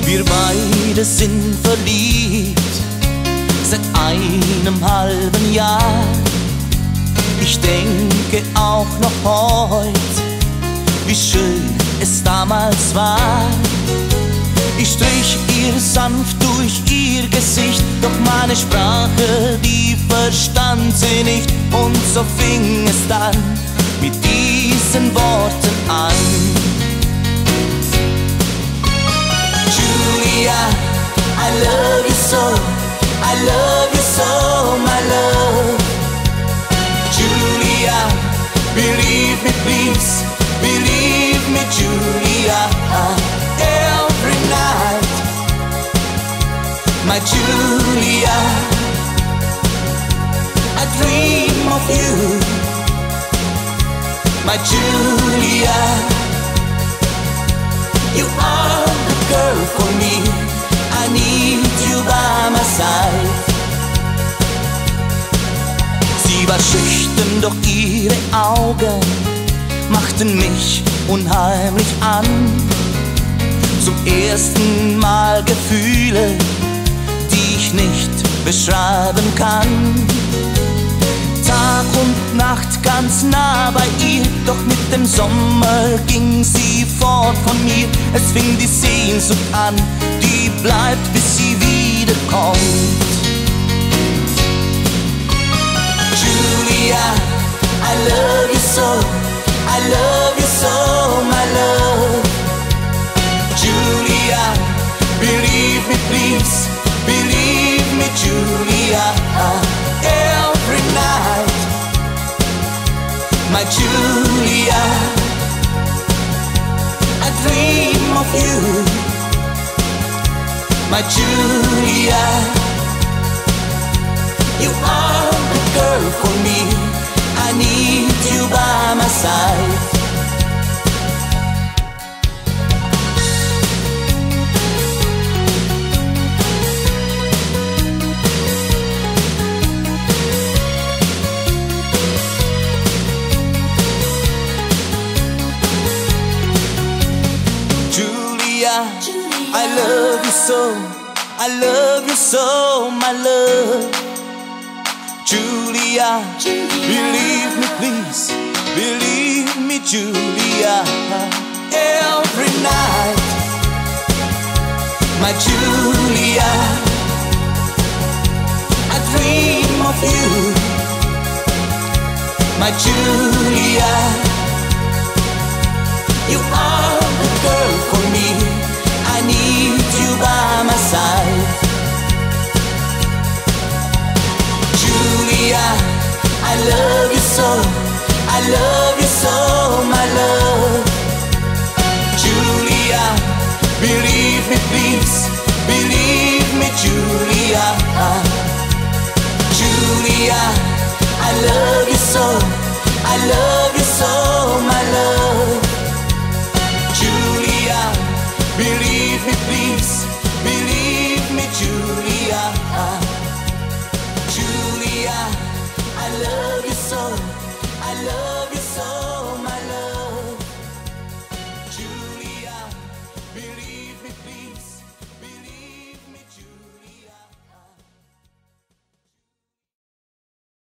Wir beide sind verliebt seit einem halben Jahr. Ich denke auch noch heute, wie schön es damals war. Ich strich ihr sanft durch ihr Gesicht, doch meine Sprache, die verstand sie nicht. Und so fing es dann mit diesen Worten an. Julia, I love you so, I love you so, my love. Julia, believe me please, believe me Julia. Every night, my Julia, I dream of you, my Julia. You are the girl for me, I need you by my side. Sie war schüchtern, doch ihre Augen machten mich unheimlich an. Zum ersten Mal Gefühle, die ich nicht beschreiben kann. Tag und Nacht ganz nah bei ihr, doch mit dem Sommer ging sie fort von mir. Es fing die Sehnsucht an, die bleibt, bis sie wiederkommt. Julia, I love you so, I love you so, my love. Julia, believe me please, believe me Julia. Every night, my Julia, I dream of you, my Julia. You are the girl for me, I need you by my side. I love you so, I love you so, my love. Julia, believe me please, believe me Julia. Every night, my Julia, I dream of you, my Julia. You are the girl for me, I need you by my side. Julia, I love you so, I love you so, my love. Julia, believe me please, believe me Julia. Julia, I love you so, I love you so, my love. Julia, believe me please.